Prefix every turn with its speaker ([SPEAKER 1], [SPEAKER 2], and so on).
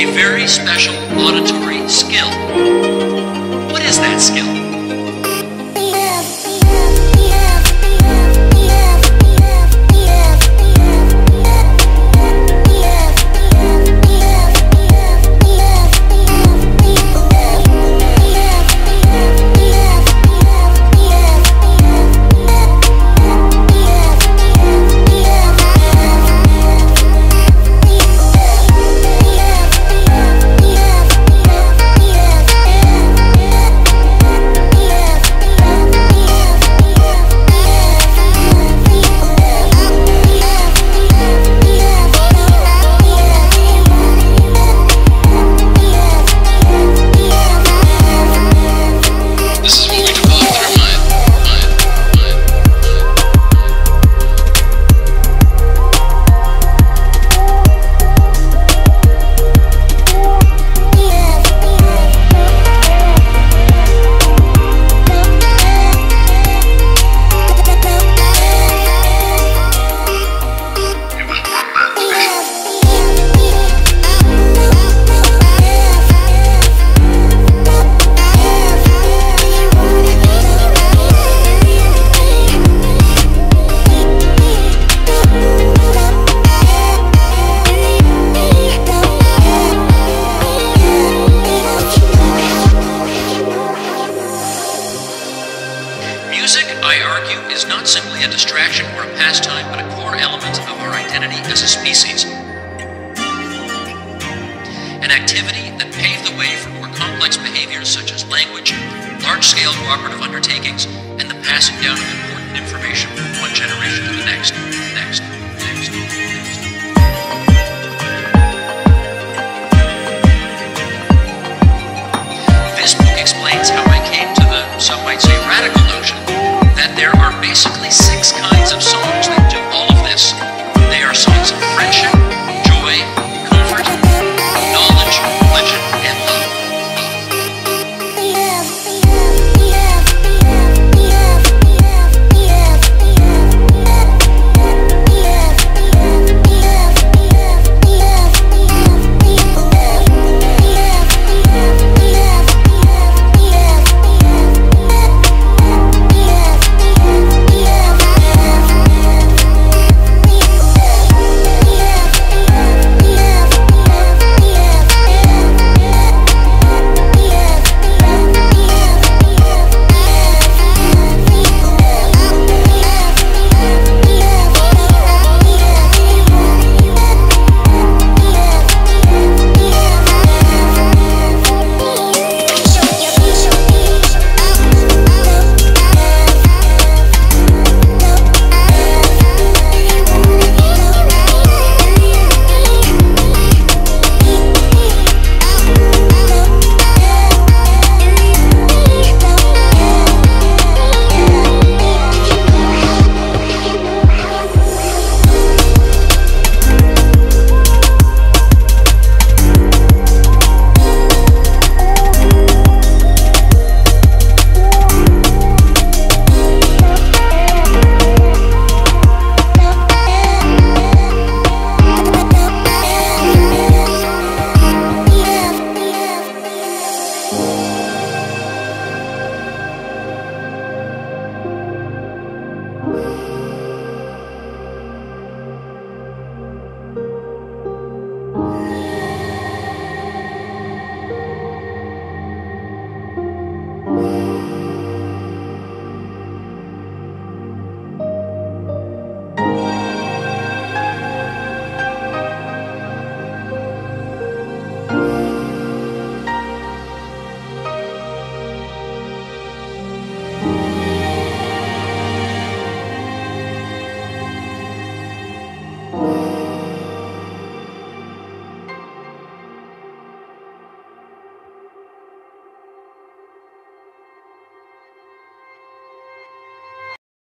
[SPEAKER 1] a very special auditory skill. What is that skill? Music, I argue, is not simply a distraction or a pastime, but a core element of our identity as a species. An activity that paved the way for more complex behaviors such as language, large-scale cooperative undertakings, and the passing down of important information from one generation to the next. This book explains how I came to the, some might say, radical notion that there are basically 6 kinds of song.